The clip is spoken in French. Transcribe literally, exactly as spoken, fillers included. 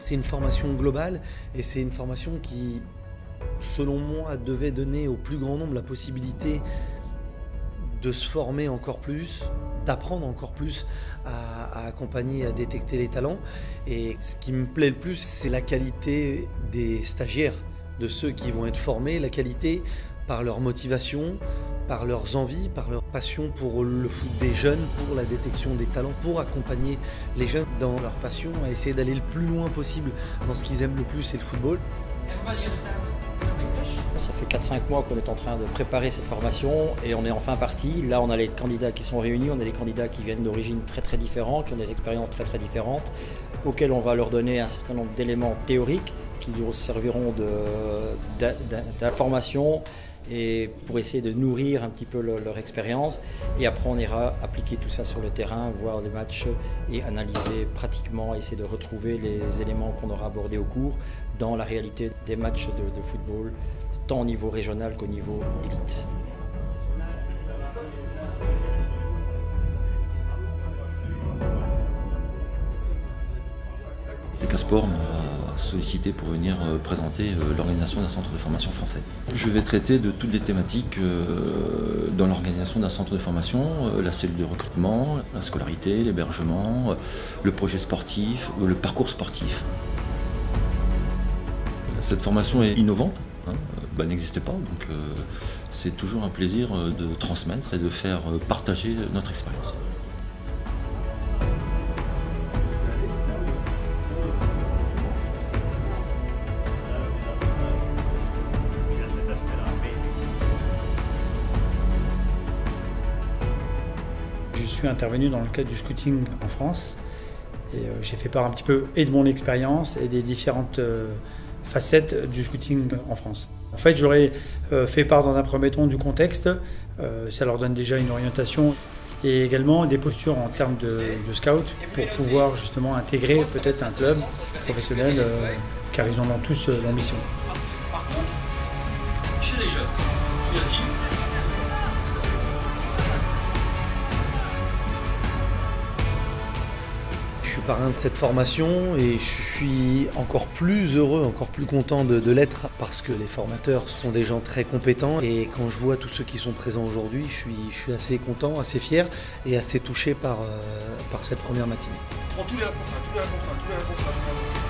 C'est une formation globale et c'est une formation qui, selon moi, devait donner au plus grand nombre la possibilité de se former encore plus, d'apprendre encore plus à, à accompagner, à détecter les talents. Et ce qui me plaît le plus, c'est la qualité des stagiaires, de ceux qui vont être formés, la qualité par leur motivation, par leurs envies, par leur passion pour le foot des jeunes, pour la détection des talents, pour accompagner les jeunes dans leur passion, à essayer d'aller le plus loin possible dans ce qu'ils aiment le plus, c'est le football. Ça fait quatre cinq mois qu'on est en train de préparer cette formation et on est enfin parti. Là, on a les candidats qui sont réunis, on a les candidats qui viennent d'origines très très différentes, qui ont des expériences très très différentes, auxquels on va leur donner un certain nombre d'éléments théoriques qui nous serviront d'information et pour essayer de nourrir un petit peu leur, leur expérience. Et après, on ira appliquer tout ça sur le terrain, voir les matchs et analyser pratiquement, essayer de retrouver les éléments qu'on aura abordés au cours dans la réalité des matchs de, de football, tant au niveau régional qu'au niveau élite. Decasport m'a sollicité pour venir présenter l'organisation d'un centre de formation français. Je vais traiter de toutes les thématiques dans l'organisation d'un centre de formation, la cellule de recrutement, la scolarité, l'hébergement, le projet sportif, le parcours sportif. Cette formation est innovante, hein, bah, n'existait pas, donc euh, c'est toujours un plaisir de transmettre et de faire partager notre expérience. Je suis intervenu dans le cadre du scouting en France et euh, j'ai fait part un petit peu et de mon expérience et des différentes euh, facettes du scouting en France. En fait, j'aurais euh, fait part dans un premier temps du contexte, euh, ça leur donne déjà une orientation et également des postures en termes de, de scout pour pouvoir justement intégrer peut-être un club professionnel euh, car ils en ont tous euh, l'ambition. Par contre, chez les jeunes, tu l'as dit, Je suis parrain de cette formation et je suis encore plus heureux, encore plus content de, de l'être parce que les formateurs sont des gens très compétents et quand je vois tous ceux qui sont présents aujourd'hui, je suis, je suis assez content, assez fier et assez touché par, euh, par cette première matinée. prends tous les contrats, tous les contrats, tous les contrats, tous les contrats.